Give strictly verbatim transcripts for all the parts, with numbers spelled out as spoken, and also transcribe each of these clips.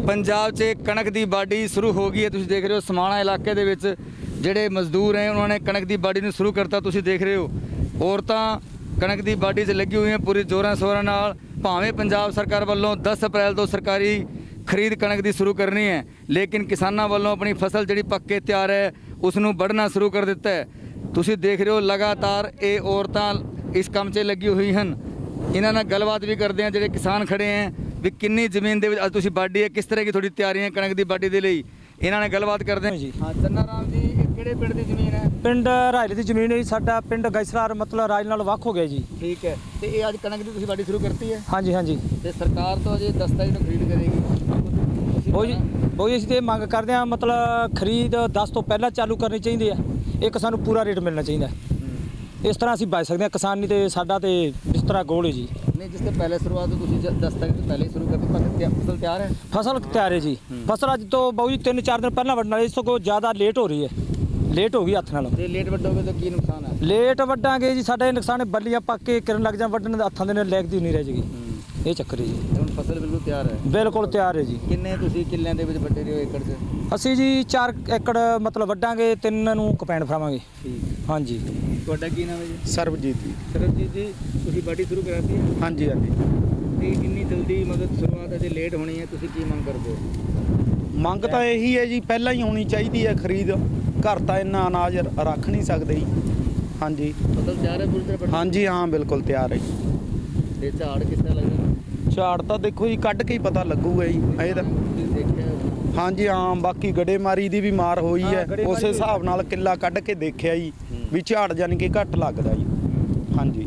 पंजाब 'ਚ कणक की वाढी शुरू हो गई है। तुसीं देख रहे हो समाणा इलाके दे विच ਜਿਹੜੇ मजदूर हैं उन्होंने कणक की वाढी ਨੂੰ शुरू करता। तुसीं देख रहे हो औरतां कणक की वाढी 'ਚ लगी हुई हैं पूरी जोरां शोरां नाल। भावें पंजाब सरकार वालों दस अप्रैल तो सरकारी खरीद कणक की शुरू करनी है, लेकिन किसानां वालों अपनी फसल जिहड़ी पक के तैयार है उसनूं बढ़ना शुरू कर दिता है। तुसीं देख रहे हो लगातार ये औरतां इस काम 'ਚ लगी हुई हैं। इन्हां नाल गलबात भी करते हैं जिहड़े किसान खड़े हैं भी किन्नी जमीन दे विच अज तुसीं वाढी है, किस तरह की थोड़ी तैयारी है कणक की वाढी दे लई, इन्हां नाल गलबात करते हैं जी। हाँ चन्ना राम जी, किहड़े पिंड दी जमीन है? पिंड राजले की जमीन है, साडा पिंड गैसरार मतलब राज नाल वख हो गया जी। ठीक है, तो ये अज कणक की तुसीं वाढी शुरू करती है? हाँ जी हाँ जी। ते सरकार तो अजे दस तारीख नूं खरीद करेगी। वो जी वो जी ਅਸੀਂ ਮੰਗ ਕਰਦੇ ਹਾਂ ਮਤਲਬ ਖਰੀਦ दस ਤੋਂ ਪਹਿਲਾਂ ਚਾਲੂ ਕਰਨੀ ਚਾਹੀਦੀ ਹੈ। ਇੱਕ ਸਾਨੂੰ ਪੂਰਾ ਰੇਟ ਮਿਲਣਾ ਚਾਹੀਦਾ। ਇਸ ਤਰ੍ਹਾਂ ਅਸੀਂ ਬਚ ਸਕਦੇ ਹਾਂ, ਕਿਸਾਨ ਨਹੀਂ ਤੇ ਸਾਡਾ ਤੇ ਇਸ ਤਰ੍ਹਾਂ ਗੋਲ ਹੈ ਜੀ। नहीं जिससे पहले शुरुआत तुम दस तारीख तो पहले ही शुरू कर दी, फसल तैयार है? फसल तैयार है जी। फसल अज तो बहुत जी तीन चार दिन पहले वड्डण वाली, इस तो कोई ज़्यादा लेट हो रही है, लेट हो गई हथ नाल। लेट वड्डोगे तो की नुकसान है? लेट वड्डांगे जी साडे नुकसान है, बल्लियां पक के किरण लग जाए वड्डण दे हत्थां दे नाल लैगदी नहीं रह जाएगी। ये चक्कर है जी। हुण फसल बिल्कुल तैयार है? बिल्कुल तैयार है जी। किन्ने तुसीं किल्लियां दे विच वड्डे रहे हो एकड़ च? ਅਸੀਂ ਜੀ चार एकड़ मतलब वड्डांगे, ਤਿੰਨ ਨੂੰ ਕਪੈਣ ਫਰਾਵਾਂਗੇ। ठीक हाँ जी। ਤੁਹਾਡਾ ਕੀ ਨਾਮ ਹੈ ਜੀ? ਸਰਬਜੀਤ ਜੀ। ਸਰਬਜੀਤ ਜੀ, ਤੁਸੀਂ ਵਾਢੀ ਸ਼ੁਰੂ ਕਰਾਤੀ ਹੈ? ਹਾਂਜੀ ਹਾਂਜੀ। ਤੇ ਇੰਨੀ ਜਲਦੀ ਮਤਲਬ ਸ਼ੁਰੂਆਤ ਅਜੇ ਲੇਟ ਹੋਣੀ ਹੈ, ਤੁਸੀਂ ਕੀ ਮੰਗ ਕਰਦੇ ਹੋ? ਮੰਗ ਤਾਂ ਇਹੀ ਹੈ ਜੀ, ਪਹਿਲਾਂ ਹੀ ਹੋਣੀ ਚਾਹੀਦੀ ਹੈ ਖਰੀਦ। ਘਰ ਤਾਂ ਇੰਨਾ ਅਨਾਜ ਰੱਖ ਨਹੀਂ ਸਕਦੇ ਜੀ। ਹਾਂਜੀ ਫਸਲ ਤਿਆਰ ਹੈ ਪੂਰੀ ਤਰ੍ਹਾਂ? ਹਾਂਜੀ ਹਾਂ ਬਿਲਕੁਲ ਤਿਆਰ ਹੈ ਜੀ। ਤੇ ਝਾੜ ਕਿਸ ਤਰ੍ਹਾਂ ਲੱਗਦਾ? ਝਾੜ ਤਾਂ ਦੇਖੋ ਜੀ ਕੱਢ ਕੇ ਹੀ ਪਤਾ ਲੱਗੂਗਾ ਜੀ। ਇਹ ਤਾਂ ਦੇਖਿਆ? ਹਾਂਜੀ ਹਾਂ, ਬਾਕੀ ਗੜੇਮਾਰੀ ਦੀ ਵੀ ਮਾਰ ਹੋਈ ਹੈ, ਉਸੇ ਹਿਸਾਬ ਨਾਲ ਕਿੱਲਾ ਕੱਢ ਕੇ ਦੇਖਿਆ ਜੀ ਵੀ ਝਾੜ ਜਾਨੀ ਕਿ ਘੱਟ ਲੱਗਦਾ ਜੀ। ਹਾਂਜੀ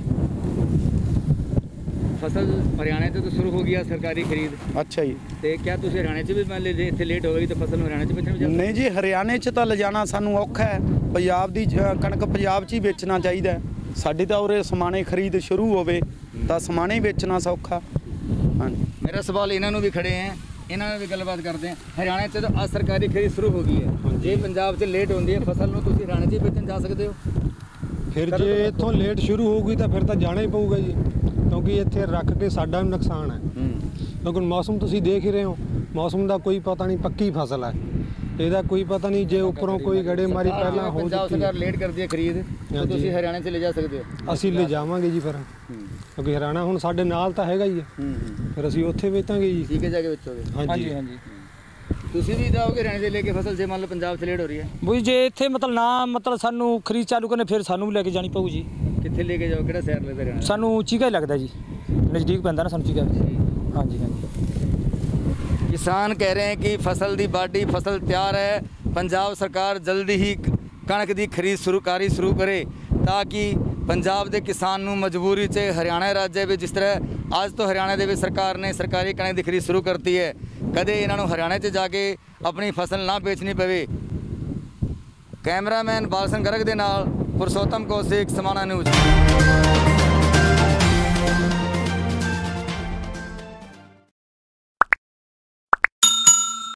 फसल हरियाणा से तो शुरू हो गया सरकारी खरीद। ਅੱਛਾ ਜੀ। ਤੇ ਕਿਆ ਤੁਸੀਂ ਹਰਿਆਣੇ 'ਚ ਵੀ ਮੰਨ ਲੈ ਜੇ ਇੱਥੇ ਲੇਟ ਹੋ ਗਈ ਤਾਂ ਫਸਲ ਨੂੰ ਹਰਿਆਣੇ 'ਚ ਵੇਚਣ ਵੀ ਜਾ ਸਕਦੇ? ਨਹੀਂ ਜੀ, ਹਰਿਆਣੇ 'ਚ ਤਾਂ ਲਿਜਾਣਾ ਸਾਨੂੰ ਔਖਾ ਹੈ। ਪੰਜਾਬ ਦੀ ਜ- ਕਣਕ ਪੰਜਾਬ 'ਚ ਹੀ ਵੇਚਣਾ ਚਾਹੀਦਾ। ਸਾਡੀ ਤਾਂ ਉਰੇ ਸਮਾਣੇ ਖਰੀਦ ਸ਼ੁਰੂ ਹੋਵੇ ਤਾਂ ਸਮਾਣੇ ਹੀ ਵੇਚਣਾ ਸੌਖਾ। ਹਾਂਜੀ। मेरा सवाल इन्होंने भी खड़े हैं, इन्होंने भी गलबात करते हैं। हरियाणा से तो आज सरकारी खरीद शुरू हो गई है, जे पंजाब से लेट होती है फसल ਨੂੰ ਤੁਸੀਂ ਹਰਿਆਣੇ 'ਚ ਹੀ ਵੇਚਣ ਜਾ ਸਕਦੇ ਹੋ? ਫਿਰ ਜੇ ਇੱਥੋਂ ਲੇਟ ਸ਼ੁਰੂ ਹੋਊਗੀ ਤਾਂ ਫਿਰ ਤਾਂ ਜਾਣਾ ਹੀ ਪਊਗਾ ਜੀ, ਕਿਉਂਕਿ ਇੱਥੇ ਰੱਖ ਕੇ ਸਾਡਾ ਵੀ ਨੁਕਸਾਨ ਹੈ। ਕਿਉਂਕਿ ਮੌਸਮ ਤੁਸੀਂ ਦੇਖ ਹੀ ਰਹੇ ਹੋ, ਮੌਸਮ ਦਾ ਕੋਈ ਪਤਾ ਨਹੀਂ, ਪੱਕੀ ਫਸਲ ਹੈ, ਇਹਦਾ ਕੋਈ ਪਤਾ ਨਹੀਂ ਜੇ ਉੱਪਰੋਂ ਕੋਈ ਗੜੇਮਾਰੀ ਪਹਿਲਾਂ ਹੋ ਪੰਜਾਬ ਸਰਕਾਰ ਲੇਟ ਕਰਦੀ ਹੈ ਖਰੀਦ ਤਾਂ ਤੁਸੀਂ ਹਰਿਆਣੇ 'ਚ ਲੈ ਜਾ ਸਕਦੇ ਹੋ? ਅਸੀਂ ਲੈ ਜਾਵਾਂਗੇ ਜੀ ਫਿਰ, ਕਿਉਂਕਿ ਹਰਿਆਣਾ ਹੁਣ ਸਾਡੇ ਨਾਲ ਤਾਂ ਹੈਗਾ ਹੀ ਹੈ, ਫਿਰ ਅਸੀਂ ਉੱਥੇ ਵੇਚਾਂਗੇ ਜੀ। ਠੀਕ ਹੈ, ਜਾ ਕੇ ਵੇਚੋਗੇ? ਹਾਂਜੀ ਹਾਂਜੀ। ਤੁਸੀਂ ਵੀ ਜਾਓਗੇ ਹਰਿਆਣੇ ਦੇ ਲੈ ਕੇ ਫਸਲ, ਜੇ ਮੰਨ ਲਓ ਪੰਜਾਬ 'ਚ ਲੇਟ ਹੋ ਰਹੀ ਹੈ? ਬਈ ਜੇ ਇੱਥੇ ਮਤਲਬ ਨਾ ਮਤਲਬ ਸਾਨੂੰ ਖਰੀਦ ਚਾਲੂ ਕਰਨੇ ਫਿਰ ਸਾਨੂੰ ਵੀ ਲੈ ਕੇ ਜਾਣੀ ਪਊ ਜੀ। ਕਿੱਥੇ ਲੈ ਕੇ ਜਾਓ, ਕਿਹੜਾ ਸ਼ਹਿਰ ਲੱਗਦਾ ਹਰਿਆਣਾ? ਸਾਨੂੰ ਚੀਕਾ ਹੀ ਲੱਗਦਾ ਜੀ, ਨਜ਼ਦੀਕ ਪੈਂਦਾ ਨਾ ਸਾਨੂੰ ਚੀਕਾ। ਹਾਂਜੀ ਹਾਂਜੀ। किसान कह रहे हैं कि फसल की वाढी फसल तैयार है, पंजाब सरकार जल्दी ही कणक की खरीद शुरू कारी शुरू करे ताकि पंजाब के किसान नूं मजबूरी से हरियाणा राज्य में जिस तरह आज तो हरियाणा के सरकार ने सरकारी कणक की खरीद शुरू करती है, कदे इन्हों हरियाणा से जाके अपनी फसल ना बेचनी पवे। कैमरामैन बालसन गर्ग के नाल पुरुषोत्तम कौशिक, समाना न्यूज़।